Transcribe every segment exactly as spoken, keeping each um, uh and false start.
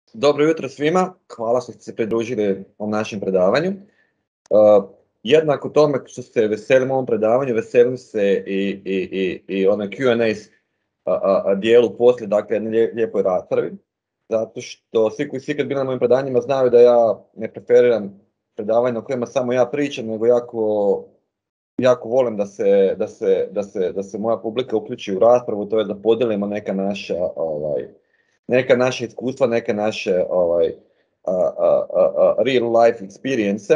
Dobro jutro svima, hvala što ste se pridružili ovom našem predavanju. Uh, jednako tome što se veselim ovom predavanju, veselim se i, i, i, i onoj Q and A a, a, dijelu poslije, dakle jednoj lijepoj raspravi, zato što svi koji su ikad bili na mojim predavanjima znaju da ja ne preferiram predavanja o kojima samo ja pričam, nego jako, jako volim da se, da, se, da, se, da se moja publika uključi u raspravu, to je da podijelimo neka naša ovaj, neka naša iskustva, neke naše ovaj, uh, uh, uh, real life experience.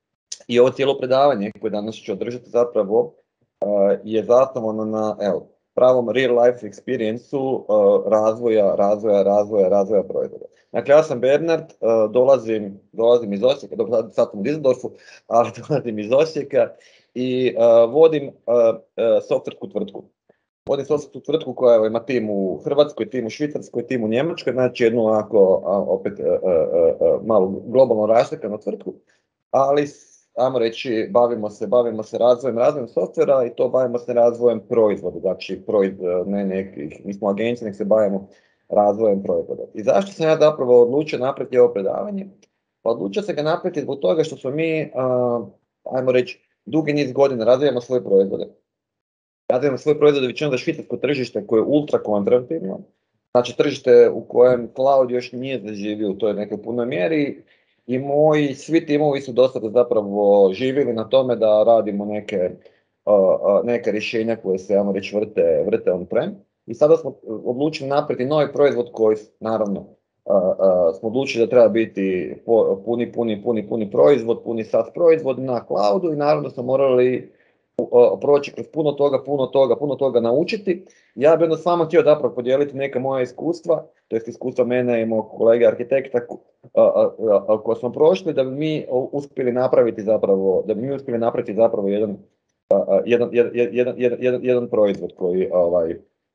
I ovo cijelo predavanje koje danas ću održati zapravo uh, je zasnovano na evo, pravom real life experience-u uh, razvoja, razvoja, razvoja, razvoja proizvoda. Dakle, ja sam Bernard, uh, dolazim, dolazim iz Osijeka, dobro, sad sam u Düsseldorfu, ali dolazim iz Osijeka i uh, vodim uh, uh, softversku tvrtku. Vodim softversku tvrtku koja ima tim u Hrvatskoj, tim u Švicarskoj, tim u Njemačkoj, znači jednu ovako, opet, uh, uh, uh, malo globalno rastekanu tvrtku, ali ajmo reći, bavimo se, bavimo se razvojem, razvojem softvera i to bavimo se razvojem proizvoda, znači proizvod, ne nekih, mi smo agencije, nek se bavimo razvojem proizvoda. I zašto sam ja zapravo odlučio napraviti ovo predavanje? Pa odlučio se ga napraviti zbog toga što smo mi, uh, ajmo reći, dugi niz godina razvijamo svoje proizvode. Razvijamo svoje proizvode većinom za švicarsko tržište koje je ultra konzervativno, znači tržište u kojem cloud još nije zaživio u toj nekoj punoj mjeri. I moji svi timovi su dosta zapravo živjeli na tome da radimo neke, uh, uh, neke rješenja koje se, ajmo reći, vrte, vrte on-prem. I sada smo odlučili napraviti novi proizvod koji, naravno, uh, uh, smo odlučili da treba biti puni, puni, puni, puni proizvod, puni SaaS proizvod na cloudu i naravno smo morali uh, proći kroz puno toga, puno toga, puno toga naučiti. Ja bih onda s vama htio zapravo podijeliti neka moja iskustva, to jest iskustva mene i mog kolege arhitekta koje smo prošli, da bi mi uspjeli napraviti zapravo, da bi mi uspjeli napraviti zapravo jedan, jedan, jedan, jedan, jedan, jedan proizvod koji, ovaj,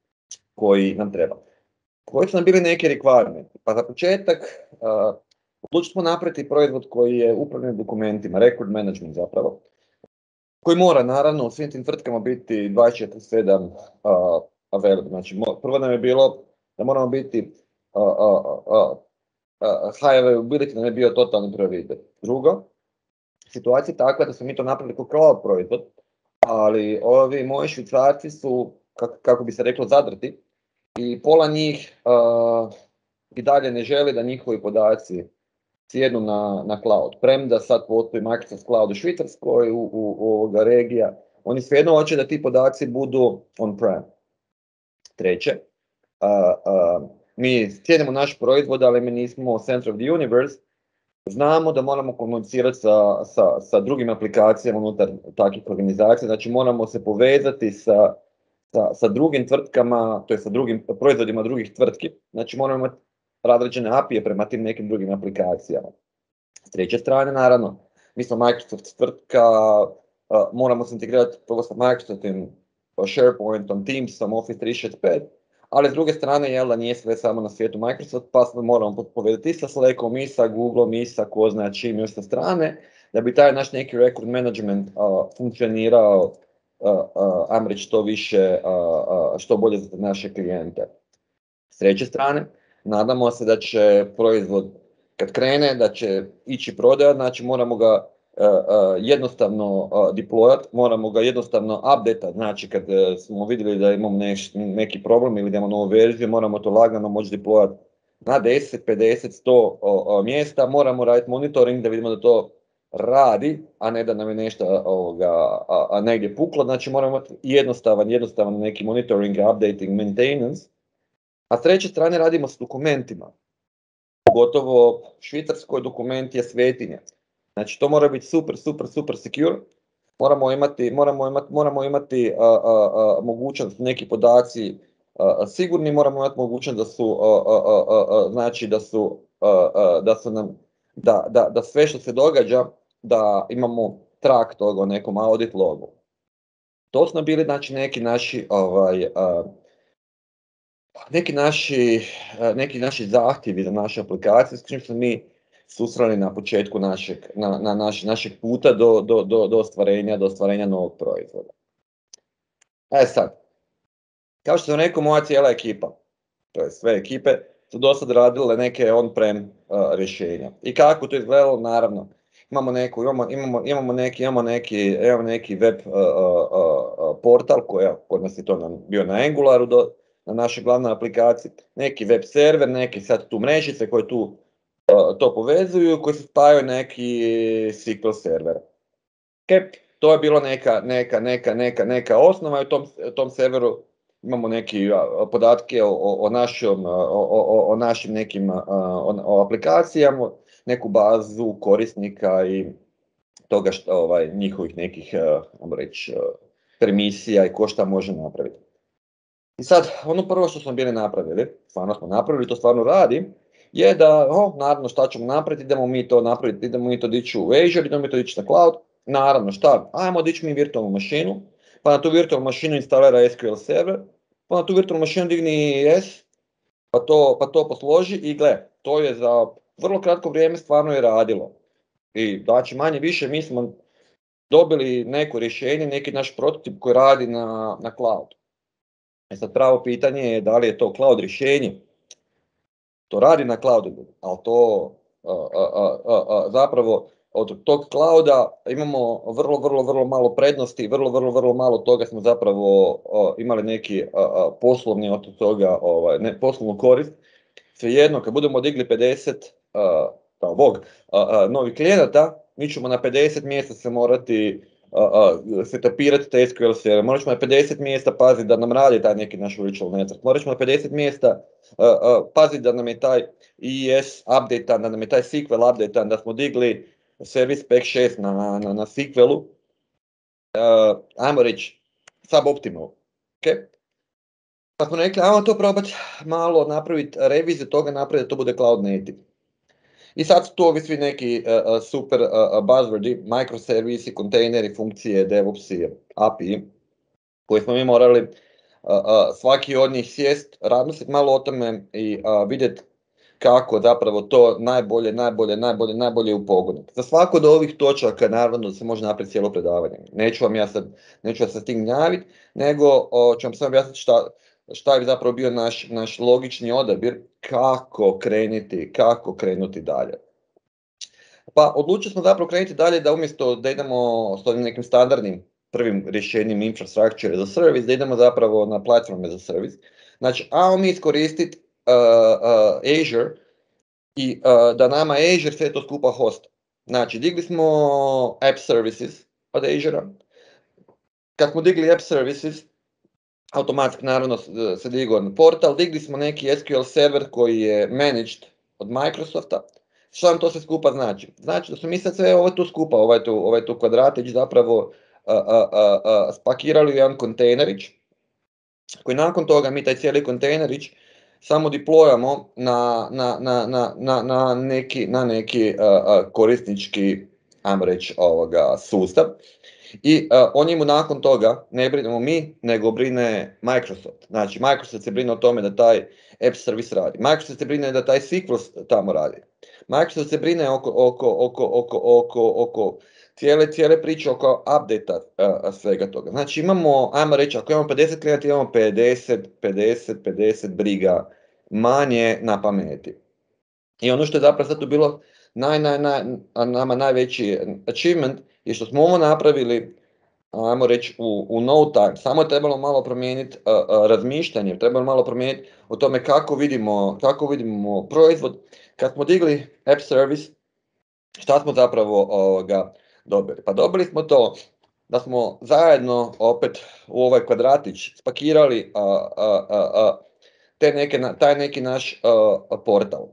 koji nam treba. Koji su nam bili neki requirementi? Pa za početak, uh, odlučili smo napraviti proizvod koji je upravljen dokumentima, record management zapravo, koji mora naravno u svim tim tvrtkama biti dvadeset četiri sedam uh, available. Znači, prvo nam je bilo da moramo biti uh, uh, uh, uh, high availability, da ne bio totalni prioritet. Drugo, situacija je takva da smo mi to napravili kao cloud proizvod, ali ovi moji Švicarci su, kako, kako bi se reklo, zadrti i pola njih uh, i dalje ne želi da njihovi podaci sjednu na, na cloud. Premda sad postoji Microsoft Cloud u Švicarskoj, u, u, u ovoga regija, oni svejedno hoće da ti podaci budu on-prem. Treće, uh, uh, mi cijenimo naš proizvod, ali mi nismo center of the universe. Znamo da moramo komunicirati sa, sa, sa drugim aplikacijama unutar takvih organizacija, znači moramo se povezati sa, sa, sa drugim tvrtkama, to je sa drugim proizvodima drugih tvrtki, znači moramo imati razrađene A P I-e prema tim nekim drugim aplikacijama. S treće strane, naravno, mi smo Microsoft tvrtka, uh, moramo se integrirati prvo sa Microsoftom, SharePointom, Teamsom, Office tri šezdeset pet, ali s druge strane, jel da nije sve samo na svijetu Microsoft, pa se moramo povezati i sa Slackom, i sa Googlom, i sa ko zna čim još sa strane, da bi taj naš neki record management uh, funkcionirao, uh, uh, ajmo reći, što više, uh, uh, što bolje za naše klijente. S treće strane, nadamo se da će proizvod, kad krene, da će ići prodajat, znači moramo ga uh, uh, jednostavno uh, deployat, moramo ga jednostavno updateat, znači kad uh, smo vidjeli da imamo neš, neki problem ili da imamo novu verziju, moramo to lagano moći deployat na deset, pedeset, sto uh, uh, mjesta, moramo raditi monitoring da vidimo da to radi, a ne da nam je nešto ovoga, a, a negdje puklo, znači moramo imati jednostavan, jednostavan neki monitoring, updating, maintenance. A s treće strane radimo s dokumentima. Pogotovo švicarskoj dokument je svetinja. Znači to mora biti super, super, super secure. Moramo imati, moramo imati, moramo imati a, a, a, mogućnost neki podaci a, sigurni, moramo imati mogućnost da su, a, a, a, a, znači da su, a, a, da su nam, da, da, da sve što se događa, da imamo track toga u nekom audit logu. To su nam bili znači neki naši, ovaj, a, Neki naši, neki naši zahtjevi za naše aplikacije s kojim smo mi susreli na početku našeg, na, na naš, našeg puta do, do, do, do, ostvarenja, do ostvarenja novog proizvoda. E sad, kao što sam rekao, moja cijela ekipa, to je sve ekipe, su do sad radile neke on-prem uh, rješenja. I kako to izgledalo, naravno, imamo neku, imamo, imamo, imamo neki, imamo neki, imamo neki web uh, uh, uh, portal koji, kod nas je to na, bio na Angularu, do, na našoj glavnoj aplikaciji, neki web server, neki sad tu mrežice koje tu uh, to povezuju, koji se spajaju neki S Q L server. Okay. To je bilo neka, neka, neka, neka, neka osnova i u tom, tom serveru imamo neke podatke o, o, našom, o, o, o našim nekim o, o aplikacijama, neku bazu korisnika i toga što, ovaj, njihovih nekih, ajmo reći, permisija i ko šta može napraviti. I sad, ono prvo što smo bili napravili, stvarno smo napravili, to stvarno radi, je da, o, naravno šta ćemo napraviti, idemo mi to napraviti, idemo mi to dići u Azure, idemo mi to dići na cloud, naravno šta, ajmo dići mi virtualnu mašinu, pa na tu virtualnu mašinu instalira S Q L server, pa na tu virtualnu mašinu digni I S, pa to, pa to posloži i gle, to je za vrlo kratko vrijeme stvarno je radilo. I znači manje više mi smo dobili neko rješenje, neki naš prototip koji radi na, na cloud. E sad pravo pitanje je da li je to cloud rješenje. To radi na cloudu, ali to a, a, a, a, zapravo od tog clouda imamo vrlo, vrlo, vrlo malo prednosti, vrlo, vrlo, vrlo malo toga smo zapravo a, imali neki a, a, poslovni od toga, ovaj, ne, poslovnu korist. Svejedno, kad budemo digli pedeset a, da, bog, a, a, novih klijenata, mi ćemo na pedeset mjesta se morati setapirati te S Q L server, morat ćemo na pedeset mjesta paziti da nam radi taj neki naš virtual network, morat ćemo na pedeset mjesta uh, uh, paziti da nam je taj I S updatean, da nam je taj S Q L updatean, da smo digli servis pek šest na, na, na S Q L-u, uh, ajmo reći, suboptimal. Okay? Pa smo rekli, ajmo to probati malo napraviti reviziju toga, napraviti da to bude cloud native. I sad su tu ovi svi neki uh, super uh, buzzwordi, microservisi, kontejneri, funkcije, DevOpsi, A P I, koje smo mi morali uh, uh, svaki od njih sjest, razmisliti malo o tome i uh, vidjeti kako zapravo to najbolje, najbolje, najbolje, najbolje upogoniti. Za svaku od ovih točaka naravno da se može napraviti cijelo predavanje. Neću vam ja sad, neću vas sad tim gnjaviti, nego uh, ću vam samo objasniti šta, šta je zapravo bio naš, naš logični odabir, kako krenuti, kako krenuti dalje. Pa odlučili smo zapravo krenuti dalje da umjesto da idemo s ovim nekim standardnim prvim rješenjem infrastructure as a service, da idemo zapravo na platform as a service. Znači, ajmo mi iskoristiti uh, uh, Azure i uh, da nama Azure sve to skupa hosta. Znači, digli smo app services od Azure-a. Kad smo digli app services, automatski naravno se digao na portal, digli smo neki S Q L server koji je managed od Microsofta. Što nam to sve skupa znači? Znači da smo mi sad sve ovo tu skupa, ovaj tu, ovaj tu kvadratić zapravo a, a, a, a, spakirali u jedan kontejnerić, koji nakon toga mi taj cijeli kontejnerić samo deployamo na, na, na, na, na, na neki, na neki a, a, korisnički, ajmo reći, ovoga, sustav. I uh, o njemu nakon toga ne brinemo mi, nego brine Microsoft. Znači, Microsoft se brine o tome da taj app service radi. Microsoft se brine da taj S Q L tamo radi. Microsoft se brine oko, oko, oko, oko, oko, oko cijele, cijele priče oko update-a uh, svega toga. Znači, imamo, ajmo reći, ako imamo pedeset klijenata, imamo pedeset, pedeset, pedeset briga manje na pameti. I ono što je zapravo sad tu bilo naj, naj, naj, nama najveći achievement je što smo ovo napravili, ajmo reći, u, u no time. Samo je trebalo malo promijeniti uh, uh, razmišljanje, trebalo malo promijeniti o tome kako vidimo, kako vidimo proizvod. Kad smo digli app service, šta smo zapravo uh, dobili? Pa dobili smo to da smo zajedno opet u ovaj kvadratić spakirali uh, uh, uh, te neke, taj neki naš uh, portal.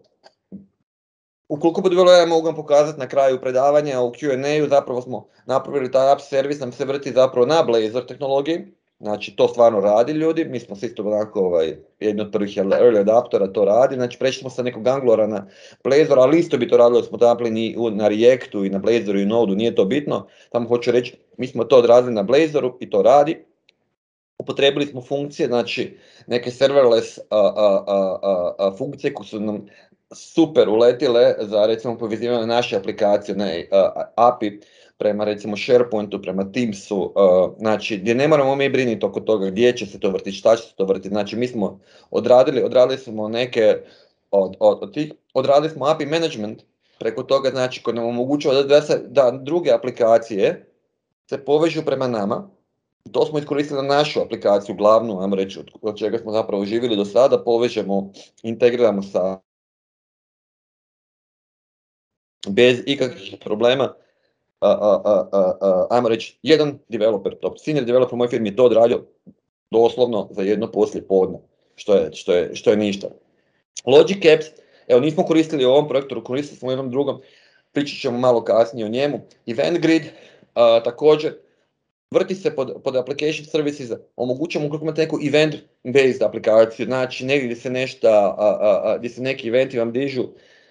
Ukoliko bude bilo, ja mogu vam pokazati na kraju predavanja u Q and A-u, zapravo smo napravili taj app servis, nam se vrti zapravo na Blazor tehnologiji, znači to stvarno radi ljudi, mi smo isto onako ovaj, jedni od prvih early adaptora to radi, znači prešli smo sa nekog Angulora na Blazor, ali isto bi to radilo da smo to napravili na Reactu i na Blazoru i Node-u, nije to bitno, tamo hoću reći, mi smo to odradili na Blazoru i to radi. Upotrebili smo funkcije, znači neke serverless a, a, a, a, funkcije koje su nam super uletile za recimo povezivanje naše aplikacije, ne, A P I prema recimo SharePointu, prema Teamsu, a, znači gdje ne moramo mi brinuti oko toga gdje će se to vrtiti, šta će se to vrtiti, znači mi smo odradili, odradili smo neke od, od, od tih, odradili smo A P I management, preko toga znači koji nam omogućava da, da, da druge aplikacije se povežu prema nama. To smo iskoristili na našu aplikaciju, glavnu, ajmo reći, od, od čega smo zapravo živjeli do sada, povežemo, integriramo sa bez ikakvih problema. A, a, a, a, a, ajmo reći, jedan developer, top senior developer u mojoj firmi je to odradio doslovno za jedno poslije podne, što je, što je, što je ništa. Logic Apps, evo nismo koristili u ovom projektoru, koristili smo u jednom drugom, pričat ćemo malo kasnije o njemu. Event Grid, a, također, vrti se pod, pod application services, omogućamo ukoliko imate neku event-based aplikaciju, znači negdje gdje se nešto, a, a, a, gdje se neki eventi vam dižu,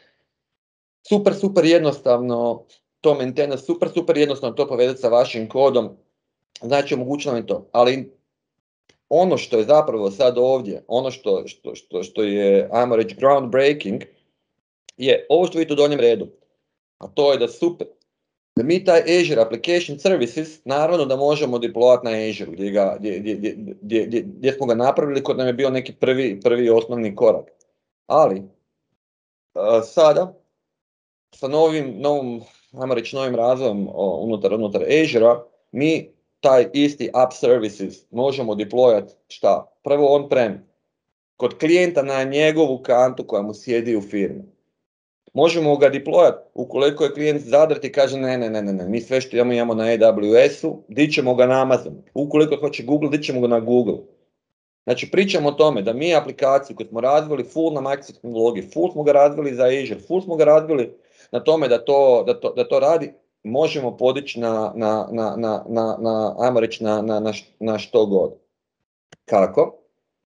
super, super jednostavno to maintaina, super, super jednostavno to povezati sa vašim kodom, znači omogućeno je to, ali ono što je zapravo sad ovdje, ono što, što, što, što je, ajmo reći, groundbreaking, je ovo što vidite u donjem redu, a to je da super, da mi taj Azure Application Services, naravno da možemo deployati na Azure, gdje, ga, gdje, gdje, gdje, gdje, gdje smo ga napravili, kod nam je bio neki prvi, prvi osnovni korak. Ali, uh, sada, sa novim, novom, ajmo reći, novim razvojem unutar, unutar Azure-a, mi taj isti app services možemo deployati šta? Prvo on-prem, kod klijenta na njegovu kantu koja mu sjedi u firmi. Možemo ga deployati ukoliko je klijent zadrt i kaže ne, ne, ne, ne, ne, mi sve što imamo imamo na A W S-u, dićemo ga na Amazon. Ukoliko hoće Google, dićemo ga na Google. Znači pričamo o tome da mi aplikaciju koju smo razvili full na Microsoft tehnologiji, full smo ga razvili za Azure, full smo ga razvili na tome da to, da to, da to radi, možemo podići na, na, na, na, na, na, ajmo reći, na, na, na, na što god. Kako?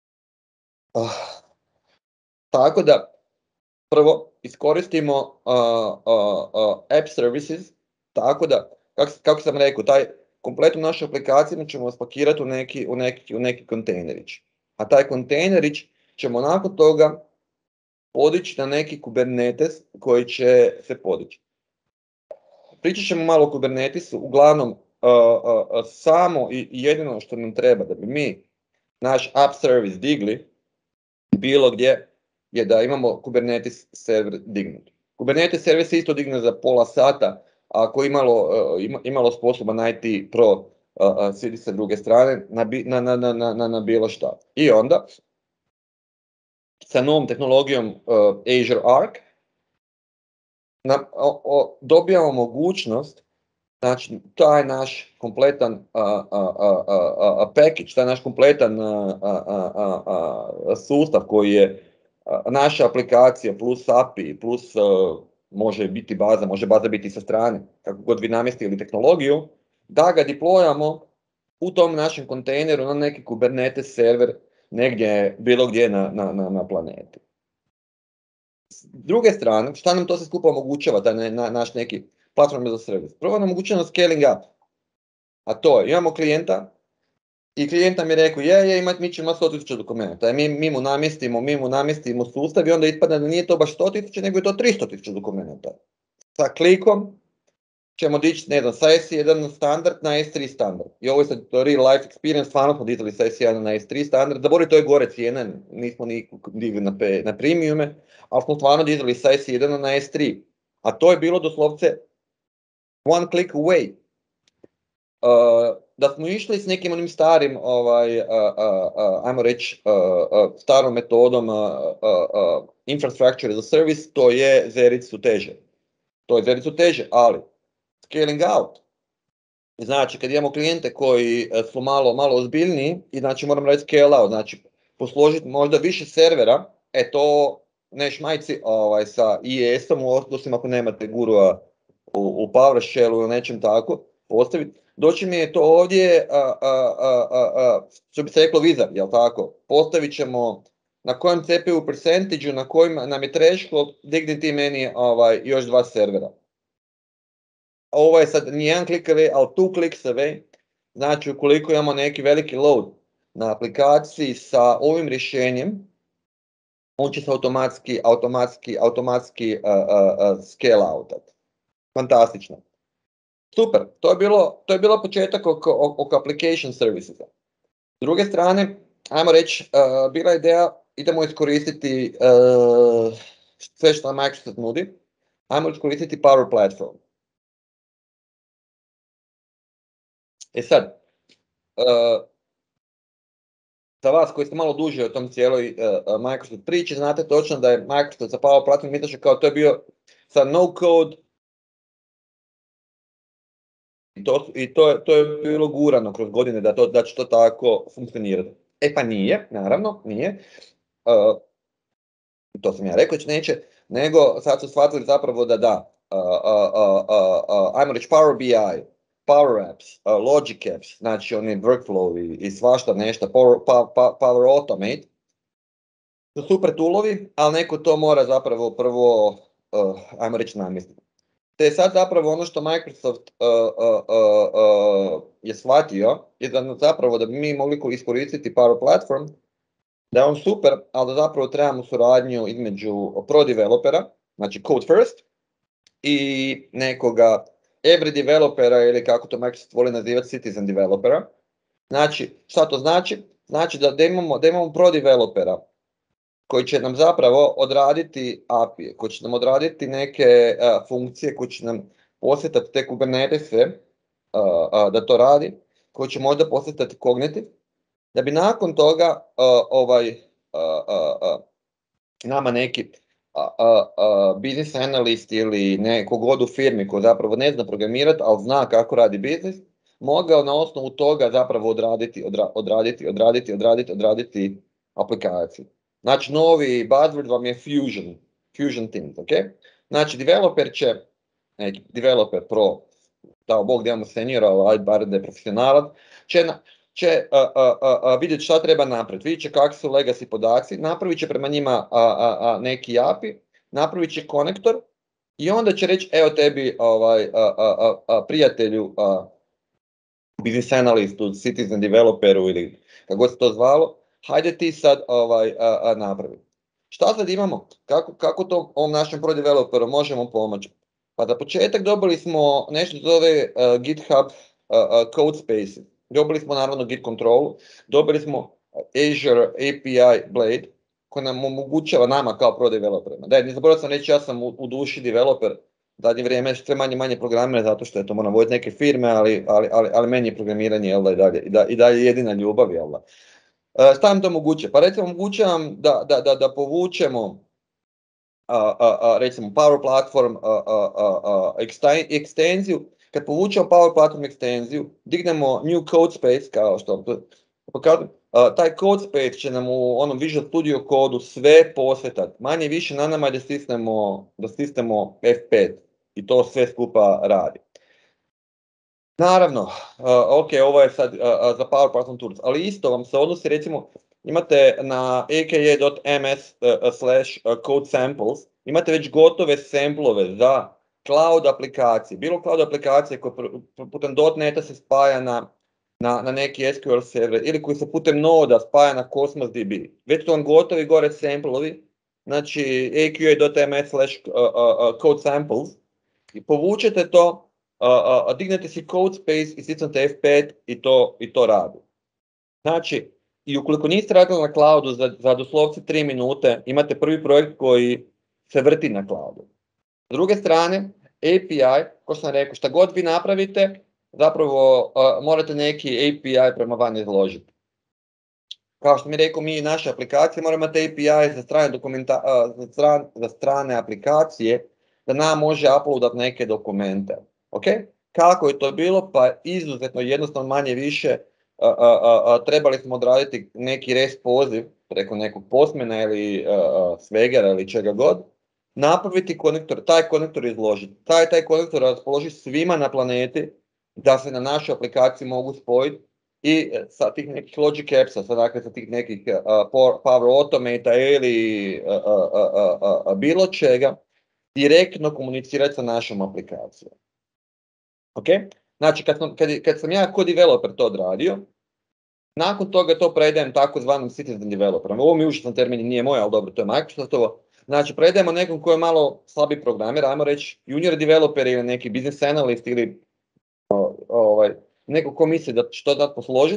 Uh, tako da, prvo, iskoristimo uh, uh, uh, app services, tako da, kak, kako sam rekao, taj kompletnu našu aplikaciju ćemo spakirati u neki, u neki, u neki kontejnerić. A taj kontejnerić ćemo nakon toga podići na neki Kubernetes koji će se podići. Pričat ćemo malo o Kubernetesu, uglavnom uh, uh, samo i jedino što nam treba da bi mi naš app service digli bilo gdje je da imamo Kubernetes server dignut. Kubernetes server se isto digne za pola sata, ako imalo, uh, ima, imalo sposoba najti pro uh, uh, sjedi sa druge strane na, na, na, na, na, na bilo šta. I onda sa novom tehnologijom uh, Azure Arc na, o, o, dobijamo mogućnost, znači taj naš kompletan uh, uh, uh, uh, package, taj naš kompletan uh, uh, uh, uh, sustav koji je uh, naša aplikacija plus A P I plus uh, može biti baza, može baza biti sa strane, kako god vi namjestili tehnologiju, da ga deployamo u tom našem kontejneru na neki Kubernetes server negdje, bilo gdje na, na, na, na planeti. S druge strane, šta nam to se skupa omogućava, taj na, na, naš neki platform as a service? Prvo nam omogućava scaling up, a to je, imamo klijenta i klijent nam je rekao, je, je, mi ćemo sto tisuća dokumenta, mi, mi mu namjestimo, mi mu namjestimo sustav i onda ispadne da nije to baš sto tisuća, nego je to tristo tisuća dokumenta. Sa klikom ćemo dići, ne znam, sa S jedan standard na S tri standard. I ovo je sad real life experience, stvarno smo dizali sa S jedan na S tri standard, zaboravite, to je gore cijena, nismo ni digli na, na premiume, ali smo stvarno dizali sa S jedan na S tri. A to je bilo doslovce one click away. Uh, da smo išli s nekim onim starim, ovaj, uh, uh, uh, ajmo reći, uh, uh, starom metodom uh, uh, uh, infrastructure as a service, to je zericu teže. To je zericu teže, ali scaling out. Znači, kad imamo klijente koji su malo, malo ozbiljniji, i znači moram reći scale out, znači posložiti možda više servera, e to ne šmajci ovaj, sa I E S-om, osim ako nemate gurua u, u PowerShellu ili nečem tako, postaviti. Doći mi je to ovdje, a, a, a, a, a, što bi se reklo wizard, jel tako? Postavit ćemo na kojem C P U percentage-u, na kojim nam je threshold, digni ti meni ovaj, još dva servera. Ovo je sad nijedan klik away, ali two clicks away. Znači, ukoliko imamo neki veliki load na aplikaciji sa ovim rješenjem, on će se automatski, automatski, automatski uh, uh, uh, scale outat. Fantastično. Super, to je bilo, to je bilo početak oko, oko application servicesa. S druge strane, ajmo reći, uh, bila je ideja idemo iskoristiti uh, sve što nam Microsoft nudi, ajmo iskoristiti Power Platform. E sad, uh, za vas koji ste malo duže o tom cijeloj uh, Microsoft priči, znate točno da je Microsoft za Power Platform misleći kao to je bio sa no code i to, i to, je, to je bilo gurano kroz godine da, to, da će to tako funkcionirati. E pa nije, naravno, nije. Uh, to sam ja rekao, će neće, nego sad su shvatili zapravo da da, uh, uh, uh, uh, ajmo reći Power B I, Power Apps, uh, Logic Apps, znači oni workflow i, i svašta nešto, Power, pa, pa, Power Automate, su super toolovi, ali neko to mora zapravo prvo, uh, ajmo reći, namjestiti. Te sad zapravo ono što Microsoft uh, uh, uh, uh, je shvatio, je da zapravo da bi mi mogli iskoristiti Power Platform, da je on super, ali da zapravo trebamo suradnju između pro-developera, znači code first, i nekoga every developera ili kako to Microsoft voli nazivati citizen developera. Znači, šta to znači? Znači da, da imamo, da imamo pro-developera koji će nam zapravo odraditi A P I, koji će nam odraditi neke uh, funkcije, koji će nam posjetati te Kubernetese uh, uh, da to radi, koji će možda posjetati Cognitive, da bi nakon toga uh, ovaj, uh, uh, uh, nama neki uh, uh, uh, business analyst ili neko god u firmi koji zapravo ne zna programirati, ali zna kako radi biznis, mogao na osnovu toga zapravo odraditi, odra, odraditi, odraditi, odraditi, odraditi aplikaciju. Znači, novi buzzword vam je Fusion, Fusion Teams, ok? Znači, developer će, neki developer pro, dao Bog da imamo seniora, ali bar da je profesionalac, će, na, će uh, uh, uh, vidjeti šta treba napraviti, vidjet će kakvi su legacy podaci, napravit će prema njima uh, uh, uh, neki A P I, napravit će konektor i onda će reći, evo tebi ovaj, uh, uh, uh, prijatelju, uh, business analystu, citizen developeru ili kako god se to zvalo, hajde ti sad ovaj, a, a, napraviti. Šta sad imamo? Kako, kako to ovom našem pro-developeru možemo pomoći? Pa za početak dobili smo nešto zove uh, GitHub uh, uh, Code Spaces. Dobili smo naravno Git Control, dobili smo Azure A P I Blade, koji nam omogućava nama kao pro-developerima. Daj, ne zaboravio sam reći, ja sam u, u duši developer, zadnje vrijeme sve manje manje programira zato što je to moram voditi neke firme, ali, ali, ali, ali meni je programiranje jel da, i, dalje, i, da, i dalje jedina ljubav. Jel da. E, šta nam to omogućuje? Pa recimo omogućujem da, da, da, da povučemo a, a, a, recimo Power Platform a, a, a, a, ekstenziju. Kad povučemo Power Platform ekstenziju, dignemo New Code Space, kao što pokazujem, Uh, taj code space će nam u onom Visual Studio kodu sve posvetati. Manje više na nama je da stisnemo, da stisnemo F pet i to sve skupa radi. Naravno, uh, ok, ovo je sad uh, za Power Platform Tools, ali isto vam se odnosi, recimo, imate na aka dot m s uh, slash code samples, imate već gotove samplove za cloud aplikacije, bilo cloud aplikacije koje putem .NET-a se spaja na Na, na neki S Q L server ili koji se putem noda spaja na Cosmos D B. Već su vam gotovi gore sampleovi, znači a q a dot m s slash code samples i povučete to, uh, uh, dignete si code space i stisnete F pet i to, i to radi. Znači, i ukoliko niste radili na cloudu za, za doslovce tri minute, imate prvi projekt koji se vrti na cloudu. S druge strane, A P I, ko sam rekao, šta god vi napravite, zapravo uh, morate neki A P I prema van izložiti. Kao što mi rekao, mi naše aplikacije moramo imati A P I za strane, dokumenta, uh, za, stran, za strane aplikacije da nam može uploadat neke dokumente. Okay? Kako je to bilo? Pa izuzetno jednostavno manje više uh, uh, uh, trebali smo odraditi neki REST poziv preko nekog Postmana ili uh, uh, Swagera ili čega god, napraviti konektor, taj konektor izložiti, taj, taj konektor raspoložiti svima na planeti da se na našu aplikaciju mogu spojiti i sa tih nekih Logic Appsa, sa, dakle, sa tih nekih uh, Power Automata ili uh, uh, uh, uh, bilo čega, direktno komunicirati sa našom aplikacijom. Okay? Znači, kad sam, kad, kad sam ja kao developer to odradio, nakon toga to predajem takozvanom citizen developerom. Ovo mi užasan termin, nije moj, ali dobro, to je Microsoftovo. Znači, predajemo nekom koji je malo slabi programer, ajmo reći junior developer ili neki business analyst ili ovaj, neko ko misli da što da posložiti,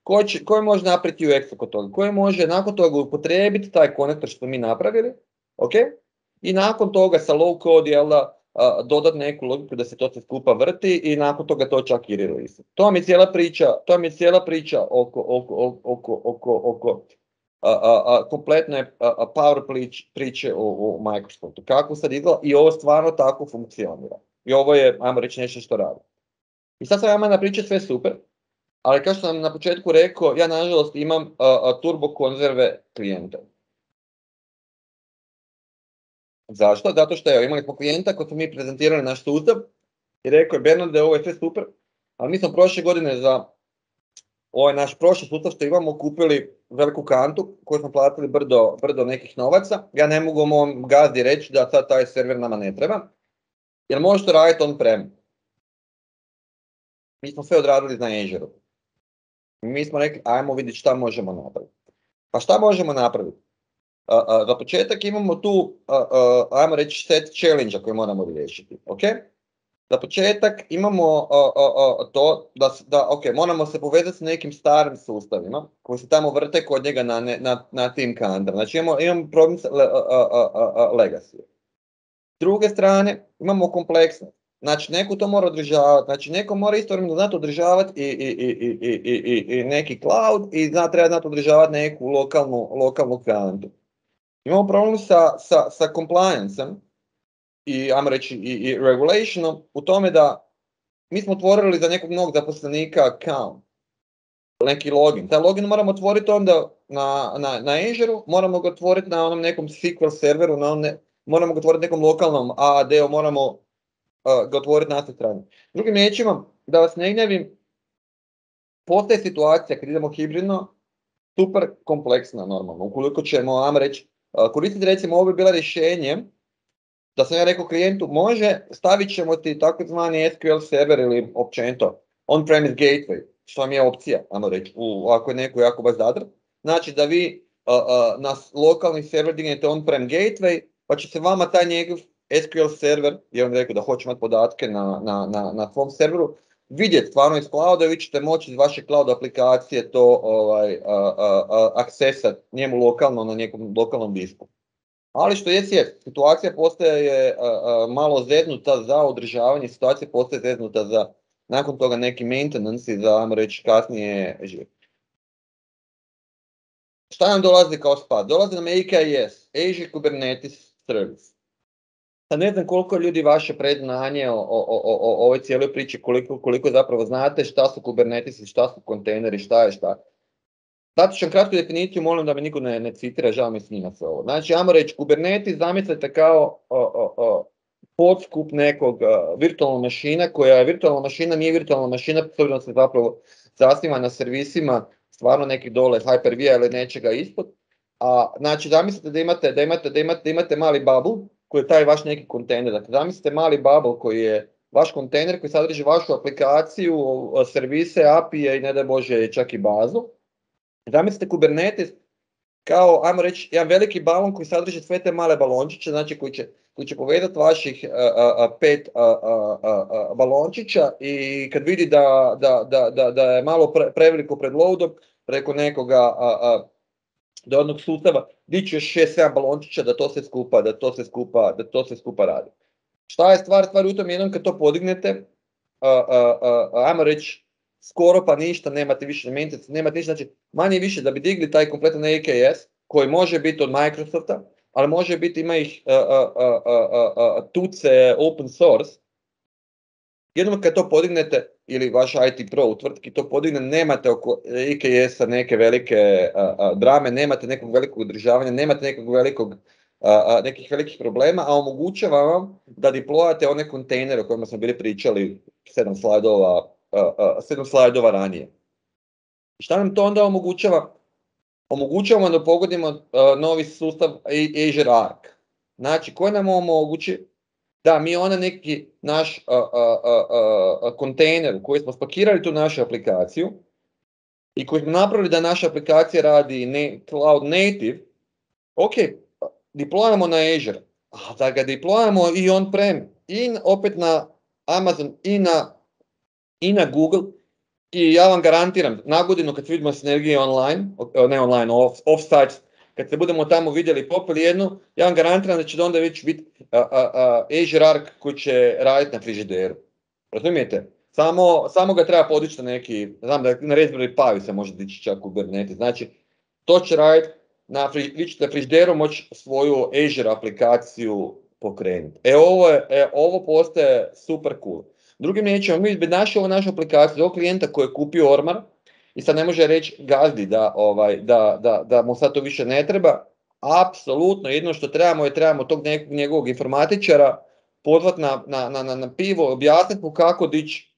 Koji, će, koji može napraviti U X oko toga? Koji može nakon toga upotrijebiti taj konektor što mi napravili, ok? I nakon toga sa low code, jel da, dodati neku logiku da se to sve skupa vrti i nakon toga to čak i release. To mi je cijela priča, to mi je cijela priča oko, oko, oko, oko, oko a, a, a, kompletne a, a power prič, priče o, o Microsoftu. Kako sad izgleda i ovo stvarno tako funkcionira. I ovo je, ajmo reći, nešto što radi. I sad sam vam napričati sve super, ali kao što sam na početku rekao, ja nažalost imam a, a, turbo konzerve klijenta. Zašto? Zato što je, imali smo klijenta koji smo mi prezentirali naš sustav i rekao je Bernarde, ovo je sve super, ali mi smo prošle godine za ovaj naš prošli sustav što imamo kupili veliku kantu koju smo platili brdo, brdo nekih novaca. Ja ne mogu mom gazdi reći da sad taj server nama ne treba, jer može to raditi on-prem. Mi smo sve odradili na Azure-u. Mi smo rekli, ajmo vidjeti šta možemo napraviti. Pa šta možemo napraviti? Uh, uh, za početak imamo tu, uh, uh, ajmo reći, set challenge-a koje moramo riješiti. Okay? Za početak imamo uh, uh, uh, to da, da okay, moramo se povezati s nekim starim sustavima koji se tamo vrte kod njega na, na, na tim kantama. Znači imamo, imamo problem s uh, uh, uh, uh, legacy. S druge strane imamo kompleksnost. Znači neko to mora održavati, znači neko mora istovremeno znati održavati i, i, i, i, i, i neki cloud i zna, treba znati održavati neku lokalnu, lokalnu kantu. Imamo problem sa, sa, sa compliance-om i, ajmo reći, i, i regulationom u tome da mi smo otvorili za nekog novog zaposlenika account, neki login. Taj login moramo otvoriti onda na, na, na Azure-u, moramo ga otvoriti na onom nekom S Q L serveru, na ne, moramo ga otvoriti nekom lokalnom A A D-u, moramo uh, ga otvoriti na sve strane. Drugim riječima, da vas ne gnjavim, postoje situacija kad idemo hibridno, super kompleksna normalno. Ukoliko ćemo, ajmo reći, koristiti recimo ovo bi bilo rješenje da sam ja rekao klijentu može, stavit ćemo ti takozvani S Q L server ili općenito on-premise gateway, što vam je opcija, ajmo reći, u, ako je neko jako baš zadr. Znači da vi uh, uh, na lokalni server dignete on-prem gateway, pa će se vama taj njegov S Q L server, jer on rekao da hoće imati podatke na, na, na, na svom serveru, vidjeti stvarno iz clouda i vi ćete moći iz vaše cloud aplikacije to ovaj, uh, uh, accessat njemu lokalno na nekom lokalnom disku. Ali što jest je, situacija postaje uh, uh, malo zeznuta za održavanje, situacija postaje zeznuta za nakon toga neki maintenance i za, ajmo reći, kasnije život. Šta nam dolazi kao spad? Dolazi nam A K S, Azure Kubernetes Service. Sad ne znam koliko ljudi vaše predznanje o, o, o, o ovoj cijeloj priči, koliko, koliko zapravo znate šta su Kubernetes, šta su kontejneri, šta je šta. Dati ću vam kratku definiciju, molim da me niko ne, ne citira, žao mi snima se ovo. Znači, ajmo reći, Kubernetes zamislite kao o, o, o, podskup nekog uh, virtualna mašina, koja je virtualna mašina, nije virtualna mašina, s obzirom se zapravo zasniva na servisima, stvarno nekih dole Hyper-V ili nečega ispod. A, znači, zamislite da imate, da imate, da imate, da imate mali bubble, koji je taj vaš neki kontejner. Dakle, zamislite mali bubble koji je vaš kontejner koji sadrži vašu aplikaciju, servise, A P I-e i ne daj Bože čak i bazu. Zamislite Kubernetes kao, ajmo reći, jedan veliki balon koji sadrži sve te male balončiće, znači koji će, koji će povezati vaših a, a, a, pet a, a, a, a, balončića i kad vidi da, da, da, da, da je malo pre, preveliko pred loadom, preko nekoga a, a, do jednog sustava, dići još šest sedam balončića da to se skupa, da to se skupa, da to se skupa radi. Šta je stvar? Stvar u tom jednom kad to podignete, a, a, a, ajmo reći, skoro pa ništa, nemate više maintenance, nemate ništa, znači manje više da bi digli taj kompletan A K S, koji može biti od Microsofta, ali može biti, ima ih uh, uh, uh, uh, uh, tuce open source. Jednom kad to podignete, ili vaš I T pro u tvrtki to podigne, nemate oko A K S-a neke velike uh, uh, drame, nemate nekog velikog održavanja, nemate nekog velikog, uh, uh, nekih velikih problema, a omogućava vam da deployate one kontejnere o kojima smo bili pričali sedam slajdova Uh, uh, sedam slajdova ranije. Šta nam to onda omogućava? Omogućavamo da pogodimo uh, novi sustav Azure Arc. Znači, koji nam omogući da mi ona neki naš uh, uh, uh, uh, kontejner u koji smo spakirali tu našu aplikaciju i koji smo napravili da naša aplikacija radi ne, cloud native, ok, deployamo na Azure, a da ga deployamo i on-prem, i opet na Amazon, i na i na Google, I ja vam garantiram, na godinu kad vidimo sinergije online, ne online, off, off-site, kad se budemo tamo vidjeli popili jednu, ja vam garantiram da će onda već biti uh, uh, uh, Azure Arc koji će raditi na frižideru. Razumijete? Samo, samo ga treba podići na neki, znam da na Raspberry Pi se može dići čak u Kubernetes. Znači, to će raditi, na, vi ćete na frižideru moći svoju Azure aplikaciju pokrenuti. E ovo, je, e, ovo postaje super cool. Drugim riječima, mi bi našli ovu našu aplikaciju, ovog klijenta koji je kupio ormar i sad ne može reći gazdi da, ovaj, da, da, da mu sad to više ne treba. Apsolutno, jedno što trebamo je trebamo tog nekog njegovog informatičara pozvati na, na, na, na pivo, objasniti mu kako dići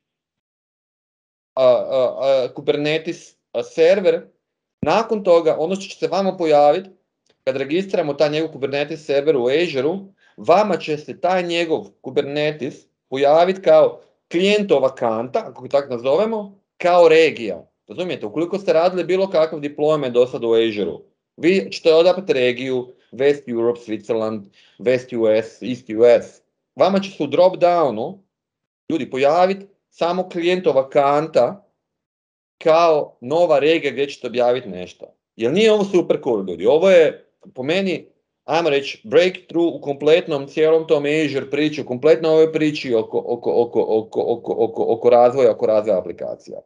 Kubernetes a, server. Nakon toga, ono što će se vama pojaviti, kad registriramo taj njegov Kubernetes server u Azure-u, vama će se taj njegov Kubernetes pojaviti kao klijentova kanta, ako ga tako nazovemo, kao regija. Razumijete, ukoliko ste radili bilo kakav deployment do sad u Azure-u, vi ćete odabrati regiju West Europe, Switzerland, West U S, East U S. Vama će se u drop downu ljudi pojaviti samo klijentova kanta kao nova regija gdje ćete objaviti nešto. Jer nije ovo super cool, ljudi. Ovo je, po meni, ajmo reći, breakthrough u kompletnom cijelom tom Azure priči, u kompletnoj ovoj priči oko, oko, oko, oko, oko, oko, oko razvoja, oko razvoja aplikacija.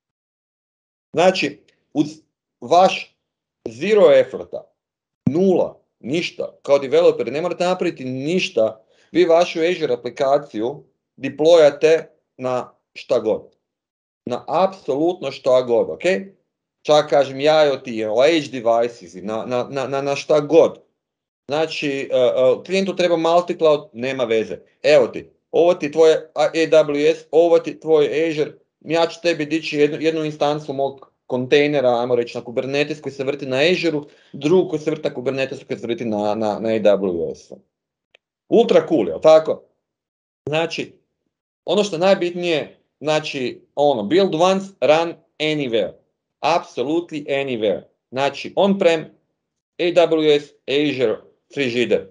Znači, uz vaš zero efforta, nula, ništa, kao developeri ne morate napraviti ništa, vi vašu Azure aplikaciju deployate na šta god. Na apsolutno šta god, ok? Čak kažem IoT, edge devices, na, na, na, na šta god. Znači, uh, uh, klijentu treba multi-cloud, nema veze. Evo ti, ovo ti tvoje A W S, ovo ti tvoj Azure, ja ću tebi dići jednu, jednu instancu mog kontejnera, ajmo reći na Kubernetes koji se vrti na Azure-u, drugu koji se vrti na Kubernetes koji se vrti na, na, na A W S-u. Ultra cool, jel tako? Znači, ono što najbitnije, znači, ono, build once, run anywhere. Absolutely anywhere. Znači, on-prem, A W S, Azure, frižider.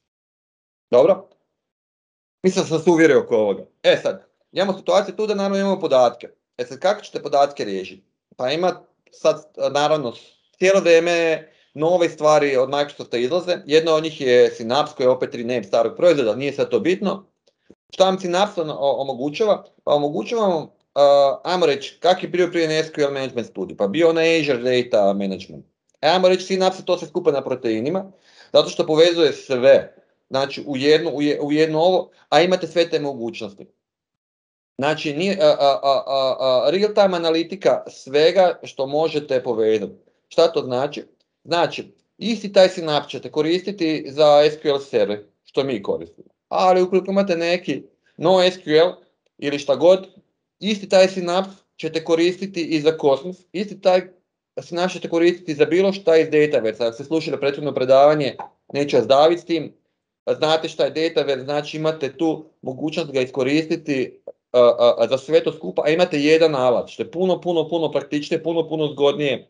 Dobro? Mislim da sam se uvjerio oko ovoga. E sad, imamo situaciju tu da naravno imamo podatke. E sad, kako ćete podatke riješiti? Pa ima sad, naravno, cijelo vrijeme nove stvari od Microsofta izlaze. Jedna od njih je Synapse, koja je opet rename starog proizvoda, nije sad to bitno. Šta vam Synapse omogućava? Pa omogućava vam, uh, ajmo reći, kak je bio prije na S Q L Management Studio, pa bio na Azure Data Management. E, ajmo reći, Synapse to sve skupa na proteinima, zato što povezuje sve, znači u jednu, u je, u jednu ovo, a imate sve te mogućnosti. Znači, nije, uh, uh, uh, uh, real-time analitika svega što možete povezati. Šta to znači? Znači, isti taj Synapse ćete koristiti za S Q L server, što mi koristimo. Ali ukoliko imate neki NoSQL ili šta god, isti taj Synapse ćete koristiti i za Cosmos, isti taj Synapse ćete koristiti za bilo šta iz Dataverse. Ako ste slušali prethodno predavanje, neću vas daviti s tim, znate šta je Dataverse, znači imate tu mogućnost ga iskoristiti uh, uh, za sve to skupa, a imate jedan alat, što je puno, puno, puno praktičnije, puno, puno zgodnije.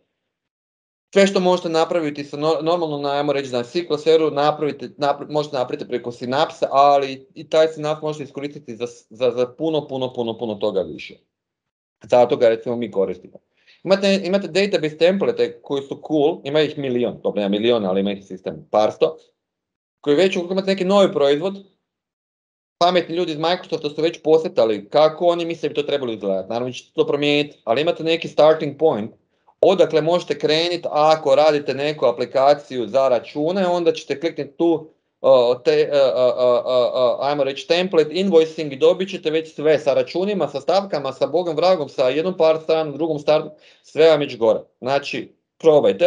Sve što možete napraviti sa normalno, najmo reći, na S Q L serveru napravite, napravite, možete napraviti preko Synapse, ali i taj Synapse možete iskoristiti za, za, za puno, puno, puno, puno toga više. Zato ga recimo mi koristimo. Imate, imate database template koji su cool, ima ih milion, dobro nema milion, ali ima ih sistem par sto, koji već ukoliko imate neki novi proizvod, pametni ljudi iz Microsofta su već posjetali kako oni misle bi to trebalo izgledati. Naravno ćete to promijeniti, ali imate neki starting point. Odakle možete krenuti ako radite neku aplikaciju za račune, onda ćete kliknuti tu, uh, te, uh, uh, uh, uh, ajmo reći, template, invoicing i dobit ćete već sve sa računima, sa stavkama, sa bogom vragom, sa jednom par stranom, drugom startu, sve vam već gore. Znači, probajte.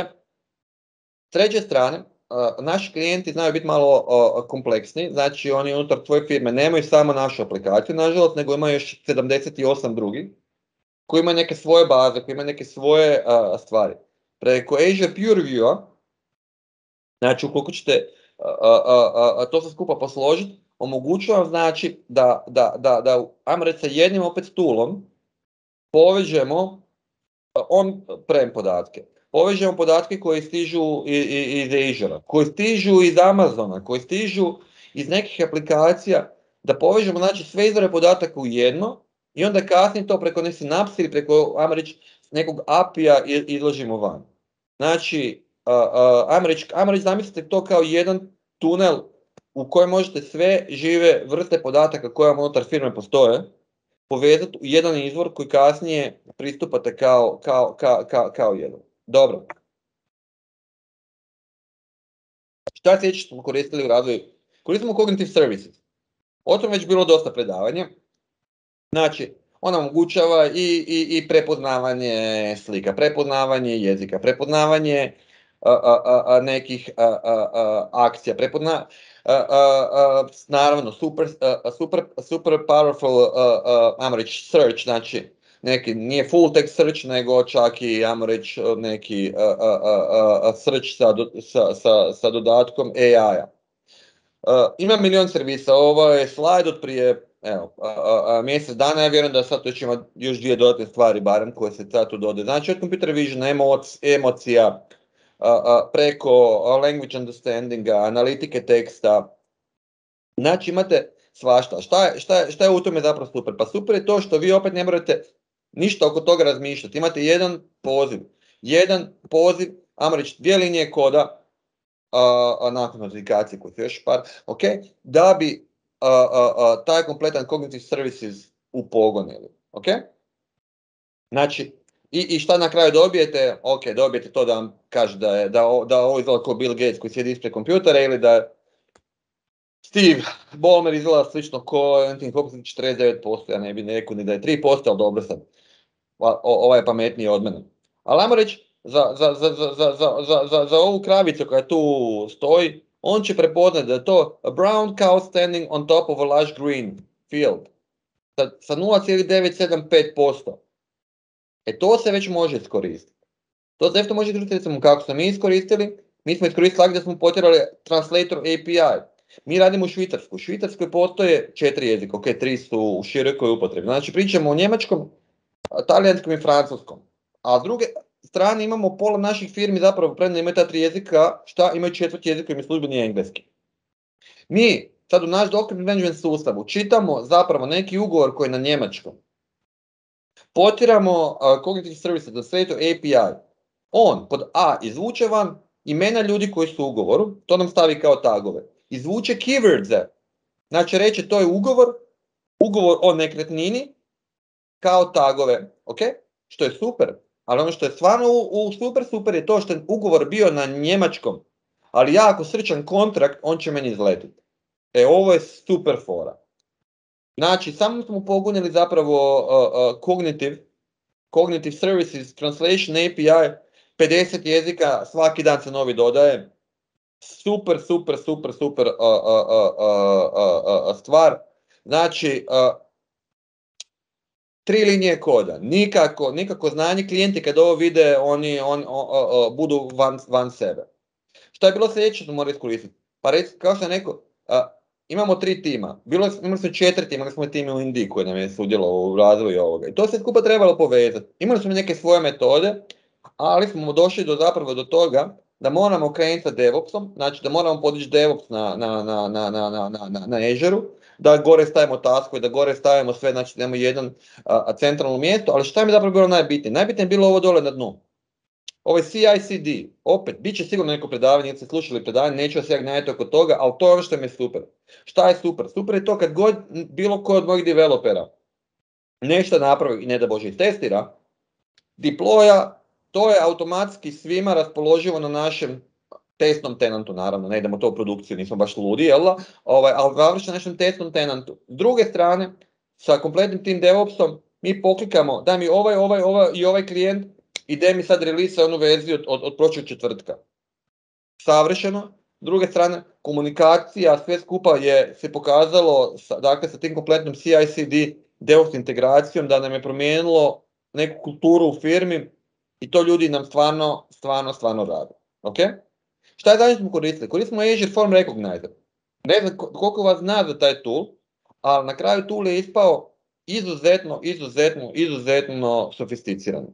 S treće strane, uh, naši klijenti znaju biti malo uh, kompleksni, znači oni unutar tvoje firme nemaju samo našu aplikaciju, nažalost, nego imaju još sedamdeset osam drugih, koji ima neke svoje baze, koji ima neke svoje uh, stvari. Preko Azure PureView-a, znači ukoliko ćete uh, uh, uh, to sve skupa posložiti, omogućujem znači da, da, da, da ajmo reći sa jednim opet toolom povežemo on-prem podatke. Povežemo podatke koji stižu iz, iz Azure-a, koji stižu iz Amazona, koji stižu iz nekih aplikacija, da povežemo znači sve izvore podataka u jedno, i onda kasnije to preko ne sinapse ili preko, ajmo reći, nekog A P I-a izložimo van. Znači, uh, uh, ajmo reći, ajmo reći, zamislite to kao jedan tunel u kojem možete sve žive vrste podataka koje vam unutar firme postoje, povezati u jedan izvor koji kasnije pristupate kao, kao, kao, kao, kao jedan. Dobro. Šta sljedeće smo koristili u razvoju? Koristimo Cognitive Services. O tom već bilo dosta predavanja. Znači, ona omogućava i, i, i prepoznavanje slika, prepoznavanje jezika, prepoznavanje a, a, a, nekih a, a, a, akcija, prepozna, a, a, a, naravno, super, a, super, super powerful, ajmo reći, search, znači, neki, nije full text search, nego čak i, ajmo reći, neki a, a, a, a, search sa, sa, sa, sa dodatkom A I-a. Uh, ima milion servisa, ovo je slajd od prije evo, a, a, a, mjesec dana, ja vjerujem da sad to će imati još dvije dodatne stvari barem koje se sad tu dodaju. Znači od computer vision, emoc, emocija, a, a, preko language understandinga, analitike teksta. Znači imate svašta. Šta je, šta, je, šta je u tome zapravo super? Pa super je to što vi opet ne morate ništa oko toga razmišljati. Imate jedan poziv, jedan poziv, ajmo reći dvije linije koda, A, a, nakon notifikacije koji su još par, ok, da bi a, a, a, taj kompletan Cognitive Services upogonili, ok? Znači, i, i šta na kraju dobijete? Ok, dobijete to da vam kaže da je, da, da ovo izgleda kao Bill Gates koji sjedi ispred kompjutera ili da Steve Ballmer izgleda slično ko četrdeset devet posto, ja ne bi rekao ni da je tri posto, ali dobro sam, o, ovaj je pametniji od mene. Ali ajmo reći, Za, za, za, za, za, za, za, za ovu kravicu koja tu stoji, on će prepoznati da je to a brown cow standing on top of a lush green field sa, sa nula zarez devet sedam pet posto. E to se već može iskoristiti. To se nešto može iskoristiti, recimo kako smo mi iskoristili, mi smo iskoristili da smo potjerali translator A P I. Mi radimo u Švicarsku. U Švicarskoj postoje četiri jezika, ok, tri su u širokoj upotrebi. Znači pričamo o njemačkom, talijanskom i francuskom. A s druge strane imamo pola naših firmi zapravo premda imaju ta tri jezika, šta imaju četvrti jezik koji im je službeni engleski. Mi sad u naš document management sustavu čitamo zapravo neki ugovor koji je na njemačkom. Potiramo uh, Cognitive Services za sve to A P I. On pod A izvuče van imena ljudi koji su u ugovoru, to nam stavi kao tagove. Izvuče keywords, znači reče to je ugovor, ugovor o nekretnini kao tagove, ok? Što je super. Ali ono što je stvarno u, u super super je to što je ugovor bio na njemačkom, ali ja ako srčam kontrakt, on će meni izletiti. E, ovo je super fora. Znači, samo smo pogunili zapravo uh, uh, cognitive, cognitive services, translation A P I, pedeset jezika, svaki dan se novi dodaje. Super, super, super, super uh, uh, uh, uh, uh, stvar. Znači, uh, tri linije koda, nikako, nikako znanje, klijenti kad ovo vide, oni on, o, o, o, budu van, van sebe. Što je bilo sljedeće što mora iskoristiti? Pa rec, kao što sam rekao, a, imamo tri tima, bilo, imali smo četiri tima, imali smo tim u Indiji koji nam je sudjelovao u razvoju ovoga. I to se skupa trebalo povezati. Imali smo neke svoje metode, ali smo došli do zapravo do toga da moramo krenuti sa DevOpsom, znači da moramo podići DevOps na, na, na, na, na, na, na, na Azure-u, da gore stavimo taskove, da gore stavimo sve, znači da imamo jedan a, a centralno mjesto, ali šta mi je zapravo bilo najbitnije? Najbitnije je bilo ovo dole na dnu. Ovo je C I C D, opet, bit će sigurno neko predavanje, jer ste slušali predavanje, neću vas ja gnjaviti oko toga, ali to je ono što mi je super. Šta je super? Super je to kad god bilo ko od mojih developera nešto napravi i ne da Bože istestira, deploya, to je automatski svima raspoloživo na našem testnom tenantu, naravno, ne idemo to u produkciju, nismo baš ludi, jel da? Ovaj, ali završi na našem testnom tenantu. S druge strane, sa kompletnim tim DevOpsom, mi poklikamo, daj mi ovaj, ovaj, ovaj i ovaj klijent, ide mi sad release onu verziju od, od, od prošlog četvrtka. Savršeno. S druge strane, komunikacija, sve skupa je se pokazalo, sa, dakle, sa tim kompletnom C I C D DevOps integracijom, da nam je promijenilo neku kulturu u firmi i to ljudi nam stvarno, stvarno, stvarno rade. Ok? Šta je dalje smo koristili? Koristimo Azure Form Recognizer. Ne znam koliko vas zna za taj tool, ali na kraju tool je ispao izuzetno, izuzetno, izuzetno sofisticiran.